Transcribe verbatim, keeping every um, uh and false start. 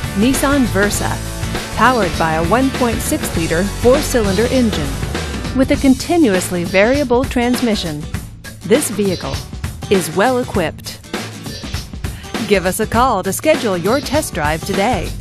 Nissan Versa, powered by a one point six liter four-cylinder engine with a continuously variable transmission. This vehicle is well equipped. Give us a call to schedule your test drive today.